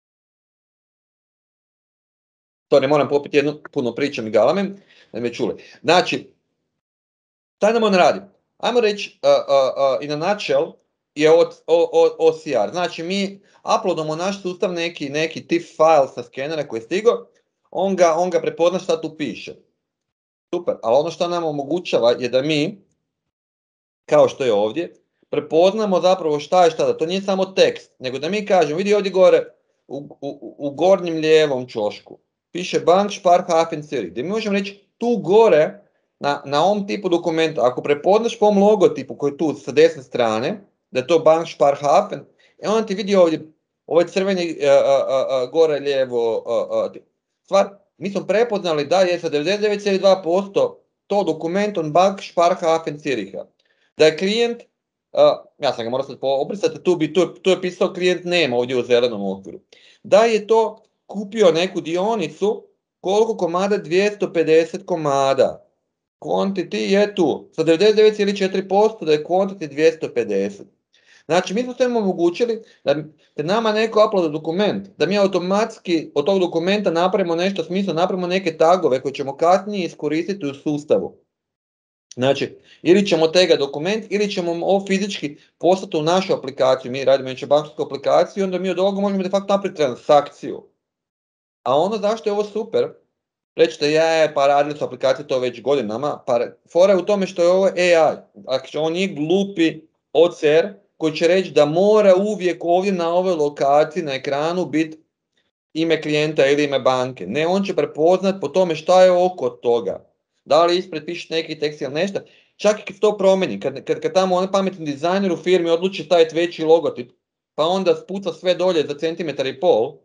To ne moram popiti jednu puno pričam i galamem, da me čuli. Znači, šta nam on radi? Ajmo reći, uh, uh, uh, in a nutshell, je O, o, O C R. Znači mi uploadamo naš sustav neki, neki T I F file sa skenera koji je stigao, on ga, on ga prepozna šta tu piše. Super, ali ono što nam omogućava je da mi, kao što je ovdje, prepoznamo zapravo šta je šta, da to nije samo tekst, nego da mi kažemo, vidi ovdje gore, u, u, u gornjem lijevom čošku, piše Bank Sparkassen Zürich, gdje mi možemo reći tu gore, na, na ovom tipu dokumenta, ako prepoznaš po ovom logotipu koji je tu sa desne strane, da je to Bank Sparkassen, e onda ti vidi ovdje, ovaj crveni uh, uh, uh, gore lijevo, uh, uh, stvar, mi smo prepoznali da je sa devedeset devet zarez dva posto to dokument on Bank Sparkassen Züricha. Da je klijent, uh, ja sam ga morao sad obrisati, tu, bi, tu, tu je pisao klijent nema ovdje u zelenom okviru. Da je to kupio neku dionicu, koliko komada? dvjesto pedeset komada. Quantity je tu, sa devedeset devet zarez četiri posto da je quantity dvjesto pedeset. Znači, mi smo sve omogućili da, da nama neko uploada dokument, da mi automatski od tog dokumenta napravimo nešto smisla, napravimo neke tagove koje ćemo kasnije iskoristiti u sustavu. Znači, ili ćemo tega dokument, ili ćemo ovo fizički poslati u našu aplikaciju, mi radimo znači bankarsku aplikaciju, onda mi od ovoga možemo de facto napraviti transakciju. A ono zašto je ovo super, rećete, je, pa radili su aplikacije to već godinama, pa fora je u tome što je ovo A I, znači on nije glupi O C R koji će reći da mora uvijek ovdje na ovoj lokaciji na ekranu biti ime klijenta ili ime banke. Ne, on će prepoznat po tome šta je oko toga. Da li ispred piše neki tekst ili nešto, čak i kad to promeni, kad, kad, kad tamo onaj pametni dizajner u firmi odluči staviti veći logotip, pa onda spuca sve dolje za centimetar i pol, uh,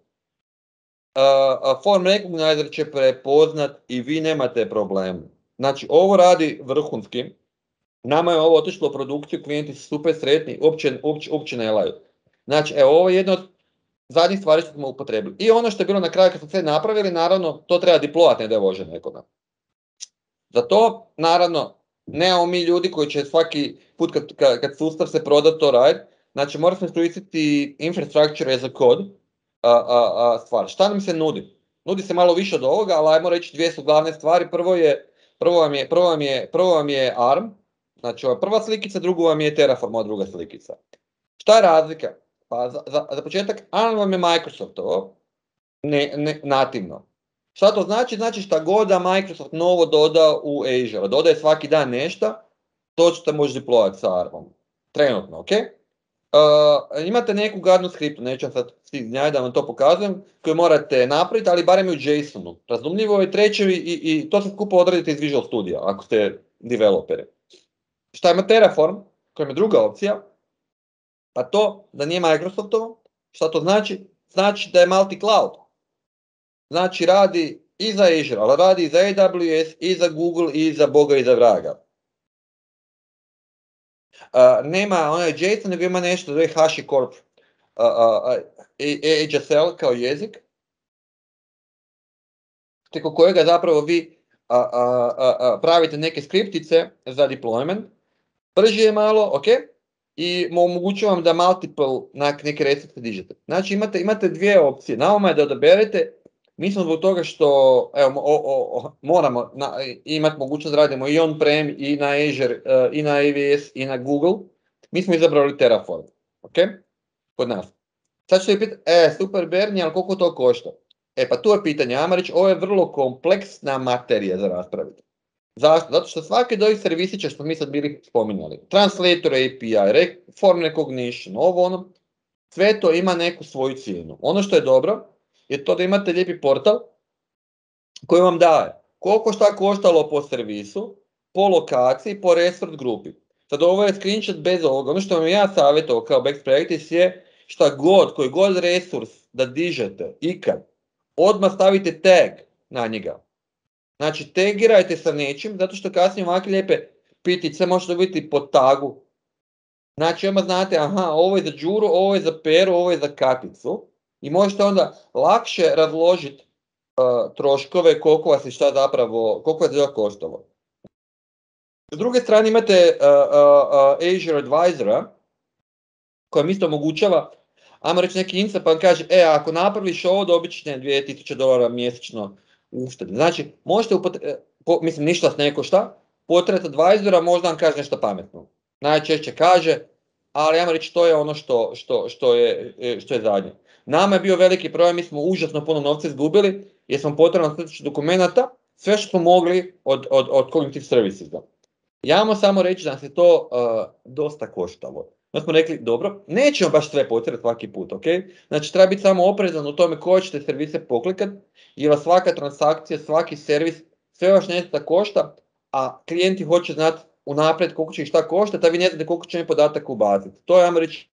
uh, Form Recognizer će prepoznat i vi nemate problem. Znači, ovo radi vrhunski. Nama je ovo otišlo u produkciju, klijenti su super sretni, uopće, uopće, uopće ne laju. Znači, evo, ovo je jedno od zadnjih stvari što smo upotrebili. I ono što je bilo na kraju kad smo sve napravili, naravno, to treba deployat, ne da je vože nekoga. Za to, naravno, nemamo mi ljudi koji će svaki put kad, kad, kad sustav se proda to raditi, znači moramo smo iskoristiti infrastructure as a code a, a, a, stvar. Šta nam se nudi? Nudi se malo više od ovoga, ali ajmo reći dvije su glavne stvari. Prvo je, prvo vam je, prvo vam je, prvo vam je A R M, znači ova prva slikica, drugo vam je Terraform, ova druga slikica. Šta je razlika? Pa za, za, za početak, A R M vam je Microsoftovo, ne, ne, nativno. Šta to znači? Znači šta god da Microsoft novo doda u Azure, dodaje svaki dan nešto, to ćete možete deployati sa A R M-om. Trenutno, ok? Uh, imate neku gadnu skriptu, neću vam sad stignjati da vam to pokazujem, koju morate napraviti, ali barem i u JSON-u. Razumljivo je treće i, i, i to se skupo odradite iz Visual Studia, ako ste developeri. Šta ima Terraform, koja je druga opcija, pa to da nije Microsoftovo, šta to znači? Znači da je multi-cloud. Znači radi i za Azure, ali radi i za A W S, i za Google, i za Boga, i za vraga. Uh, nema onaj JSON, nego ima nešto, to je HashiCorp, uh, uh, uh, H S L kao jezik, preko kojega zapravo vi uh, uh, uh, pravite neke skriptice za deployment. Brži je malo, ok, i omogućujem vam da multiple neke recepte dižete. Znači imate, imate dvije opcije, na vama je da odaberete. Mi smo zbog toga što evo, o, o, o, moramo na, imati mogućnost da radimo i on-prem, i na Azure, uh, i na A W S, i na Google, mi smo izabrali Terraform, ok, kod nas. Sad ćete pitati, e, super Bernie, ali koliko to košta? E, pa tu je pitanje, ajmo reći, ovo je vrlo kompleksna materija za raspraviti. Zašto? Zato što svaki od ovih servisića što mi sad bili spominjali, Translator A P I, Form Recognition, ovo ono, sve to ima neku svoju cijenu. Ono što je dobro, je to da imate lijepi portal koji vam daje koliko šta koštalo po servisu, po lokaciji, po resort grupi. Sad ovo je screenshot bez ovoga. Ono što vam ja savjetovao kao best practice je šta god, koji god resurs da dižete ikad, odmah stavite tag na njega. Znači tagirajte sa nečim, zato što kasnije ovakve lijepe pitice možete dobiti po tagu. Znači odmah znate, aha, ovo je za Đuru, ovo je za Peru, ovo je za Katicu. I možete onda lakše razložiti uh, troškove, koliko vas je šta zapravo, koliko vas je koštalo. S druge strane imate uh, uh, Azure Advisora, koja isto omogućava, ajmo reći neki insight, pa vam kaže, e, ako napraviš ovo, dobit ćeš ne dvije tisuće dolara mjesečno uštede. Znači, možete, upotre- po, mislim, ništa s neko šta, potret Advisora možda vam kaže nešto pametno. Najčešće kaže, ali ajmo reći to je ono što, što, što, je, što je zadnje. Nama je bio veliki problem, mi smo užasno puno novca izgubili jer smo potrebno na dokumenta, sve što smo mogli od, od, od cognitive servicesa. Ja vam samo reći da nas je to uh, dosta koštalo. Onda smo rekli, dobro, nećemo baš sve potrebati svaki put, ok? Znači, treba biti samo oprezan u tome koje ćete servise poklikat, jer svaka transakcija, svaki servis, sve vaš nešto košta, a klijenti hoće znati unaprijed koliko će ih šta koštati, a vi ne znate koliko će mi podatak ubaciti. To je, vam reći,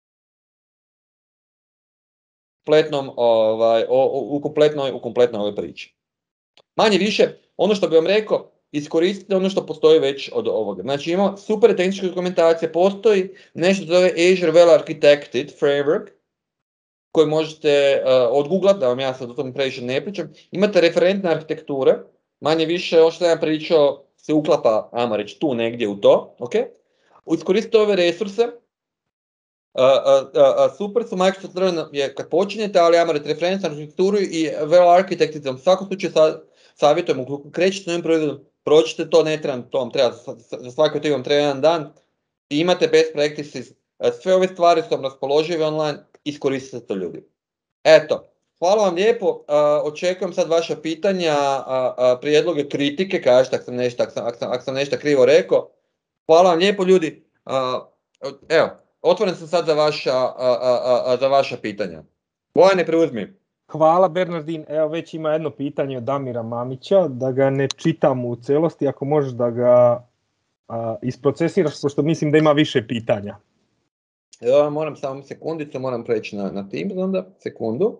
kompletnom, ovaj, o, o, u, kompletnoj, u kompletnoj ovoj priči. Manje više, ono što bih vam rekao, iskoristite ono što postoji već od ovoga. Znači imamo super tehničke dokumentacije, postoji nešto zove Azure Well Architected Framework, koji možete uh, odgooglat, da vam ja sad o tom previše ne pričam. Imate referentne arhitekture, manje više ovo što sam pričao se uklapa, ajmo reći, tu negdje u to, ok? Iskoristite ove resurse, Uh, uh, uh, super su Microsoft Learn je kad počinjete, ali ajmo reći referentnu arhitekturu i Well Architected, u svakom slučaju sa, savjetujem, ukoliko krećete s novim proizvodom, pročite to, ne trebam, to vam treba, za svaki od tih vam treba jedan dan, i imate best practices, sve ove stvari su vam raspoložive online, iskoristite to ljudi. Eto, hvala vam lijepo, uh, očekujem sad vaša pitanja, uh, uh, prijedloge, kritike, kažete ako sam nešto, ako sam, ako sam, ako sam nešto krivo rekao. Hvala vam lijepo ljudi, uh, evo, otvoren sam sad za vaša, a, a, a, za vaša pitanja. Bojane, preuzmi. Hvala Bernardin, evo već ima jedno pitanje od Damira Mamića, da ga ne čitam u celosti, ako možeš da ga a, isprocesiraš, pošto mislim da ima više pitanja. Ja, moram samo sekundicu, moram preći na, na Teams onda, sekundu.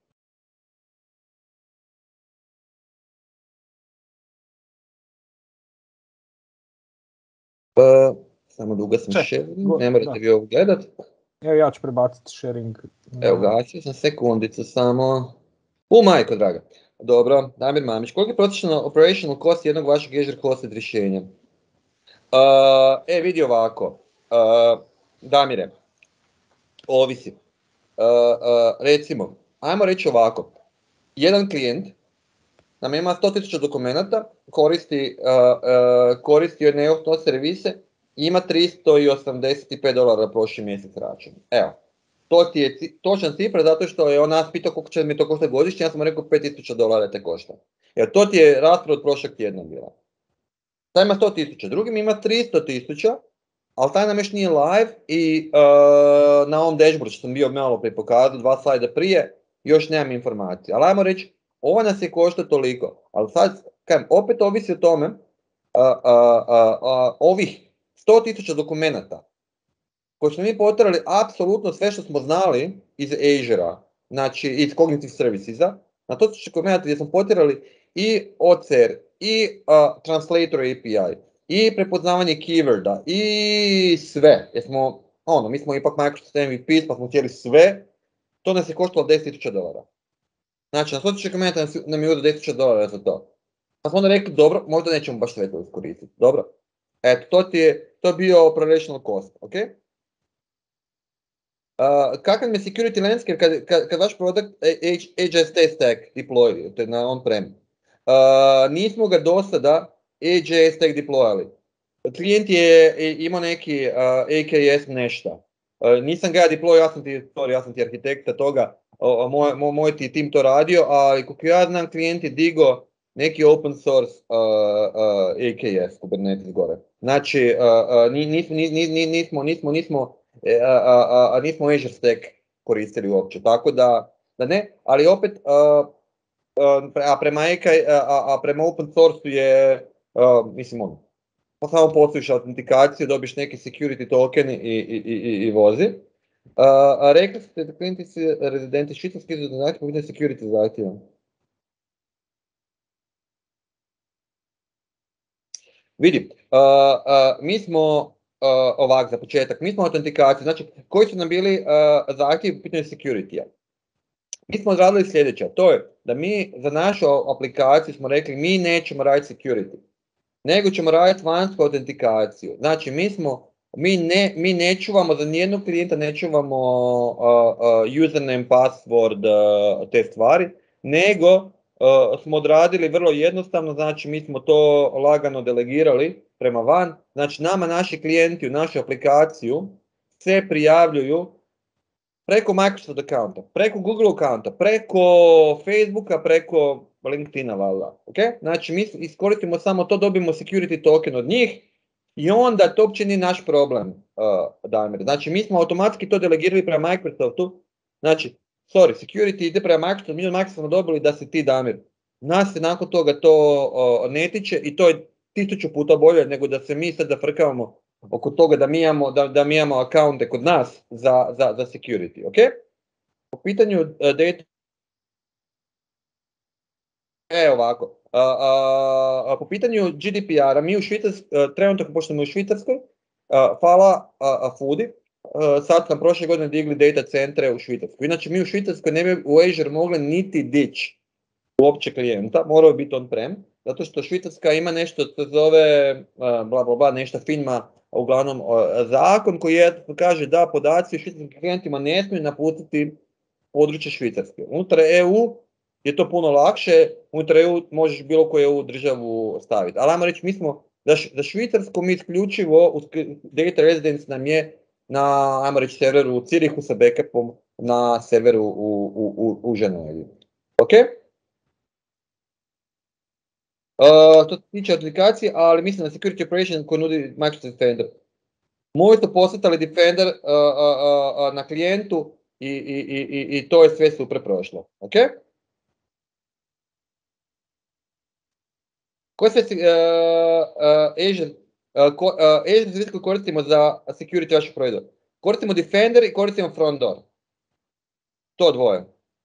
Pa, samo duga sam sharing, ne morate vi ovo gledat. Evo ja ću prebaciti sharing. Evo gasio sam sekundicu samo. U majko draga. Dobro, Damir Mamić, koliko je prosječno operational cost jednog vašeg Azure hosted rješenja? Uh, e, vidi ovako. Uh, Damire, ovisi. Uh, uh, recimo, ajmo reći ovako. Jedan klijent nam ima sto tisuća dokumenata, koristi, uh, uh, koristi jedne to servise, ima tristo osamdeset pet dolara prošli mjesec račun. Evo, to ti je točan cifra zato što je on nas pitao koliko će mi to košta godišnje, ja sam rekao pet tisuća dolara te košta. Jer to ti je rasprava od prošlog tjedna bila. Taj ima sto tisuća, drugi mi ima tristo tisuća, ali taj nam još nije live i uh, na ovom dashboardu što sam bio malo prije pokazao, dva slajda prije, još nemam informacije. Ali ajmo reći, ovo nas je košta toliko, ali sad, kajem, opet ovisi o tome, uh, uh, uh, uh, ovih sto tisuća dokumenata, koji smo mi potrebali apsolutno sve što smo znali iz Azure-a, znači iz Cognitive Servicesa, na to tisuće dokumenata gdje smo potrebali i O C R, i uh, Translator A P I, i prepoznavanje keyworda, i sve, jer smo, ono, mi smo ipak Microsoft M V P, pa smo htjeli sve, to nas je koštalo deset tisuća dolara. Znači, na sto tisuća dokumenata nam je uzeo deset tisuća dolara za to. Pa smo onda rekli, dobro, možda nećemo baš sve to iskoristiti, dobro. Eto, to ti je, to je bio operational cost, ok? Uh, kakav je security landscape kad, kad, kad vaš produkt H S T stack deploy, to je na on-prem? Uh, nismo ga do sada H S stack deployali. Klijent je imao neki uh, A K S nešto. Uh, nisam ga deploy, ja sam ti, sorry, ja sam ti arhitekta toga, uh, moj, moj, moj ti tim to radio, ali kako ja znam, klijent je digo neki open source uh, uh, A K S, Kubernetes gore. Znači, uh, uh, nismo, nismo, nismo, nismo, nismo A, a, a nismo Azure Stack koristili uopće, tako da, da ne, ali opet, a, a, prema, a, a prema open source je, a, mislim ono, pa samo postojiš autentikaciju, dobiš neki security token i, i, i, i vozi. A, a rekli ste da klijenti se rezidenti švicarski izuzetno znači po pitanju security zahtjeva. Vidi, a, a, mi smo Uh, ovak za početak, mi smo autentikaciju, znači koji su nam bili uh, zahtjevi u pitanju security-a. Mi smo odradili sljedeće, to je da mi za našu aplikaciju smo rekli mi nećemo raditi security, nego ćemo raditi vanjsku autentikaciju. Znači mi smo, mi ne, mi ne čuvamo za nijednog klijenta, ne čuvamo uh, uh, username, password, uh, te stvari, nego uh, smo odradili vrlo jednostavno, znači mi smo to lagano delegirali prema van, znači nama naši klijenti u našu aplikaciju se prijavljuju preko Microsoft accounta, preko Google accounta, preko Facebooka, preko LinkedIna, valjda. Okay? Znači, mi iskoristimo samo to, dobimo security token od njih i onda to uopće nije naš problem, uh, Damir. Znači, mi smo automatski to delegirali prema Microsoftu. Znači, sorry, security ide prema Microsoftu, mi od Microsofta dobili da si ti Damir. Nas se nakon toga to uh, ne tiče i to je tisuću puta bolje nego da se mi sad zafrkavamo oko toga da mi imamo, da, da mi imamo akaunte kod nas za, za, za security, ok? Po pitanju uh, data, e ovako, a, a, a, po pitanju G D P R-a, mi u Švicarskoj, uh, trenutno pošto smo u Švicarskoj, uh, hvala uh, Fudi, uh, sad sam prošle godine digli data centre u Švicarskoj. Inače mi u Švicarskoj ne bi u Azure mogli niti dići uopće klijenta, morao biti on-prem, zato što Švicarska ima nešto što se zove uh, bla bla bla, nešto FINMA, uglavnom uh, zakon koji je, kaže da podaci o švicarskim klijentima ne smiju napustiti područje Švicarske. Unutar E U je to puno lakše, unutar E U možeš bilo koju E U državu staviti. Ali ajmo reći, mi smo za, š, za Švicarsku mi isključivo, data residence nam je na, ajmo reći, serveru u Zirihu sa backupom na serveru u, u, u, u Ženevi. Ok? Uh, to se tiče aplikacije, ali mislim na Security Operation koju nudi Microsoft Defender. Moji su posjetali Defender uh, uh, uh, na klijentu i, i, i, i to je sve super prošlo. Ok? Koje sve uh, uh, Azure, uh, ko, uh, Azure koji koristimo za security vaših proizvoda? Koristimo Defender i koristimo Front Door. To dvoje.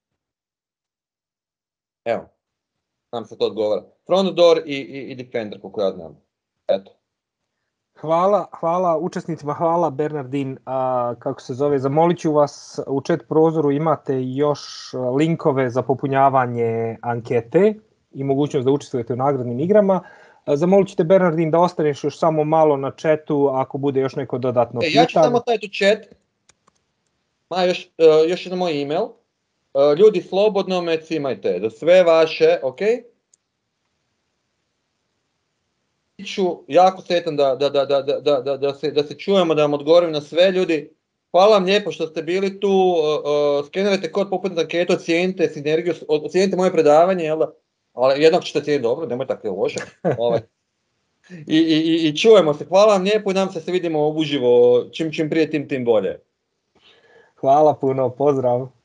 Evo. Nam se to odgovara. Front Door i, i, i Defender, koliko ja znam. Eto. Hvala, hvala učesnicima, hvala Bernardin, a, kako se zove, zamolit ću vas, u chat prozoru imate još linkove za popunjavanje ankete i mogućnost da učestvujete u nagradnim igrama. A, zamolit ću te, Bernardin, da ostaneš još samo malo na chatu ako bude još neko dodatno e, pitanje. Ja ću samo staviti u chat, ma još, uh, još jedan moj email. Uh, ljudi, slobodno me cimajte, da sve vaše, ok? Ću jako sretan da, da, da, da, da, da, da, se, da se čujemo, da vam odgovorim na sve, ljudi. Hvala vam lijepo što ste bili tu, uh, uh, skenirajte kod poputne anketu, ocijenite sinergiju, ocijenite moje predavanje, jel da? Ali jednog ćete cijeniti dobro, nemoj tako loše. Ovaj. I, i, I čujemo se, hvala vam lijepo i nam se se vidimo uživo, čim čim prije tim tim bolje. Hvala puno, pozdrav.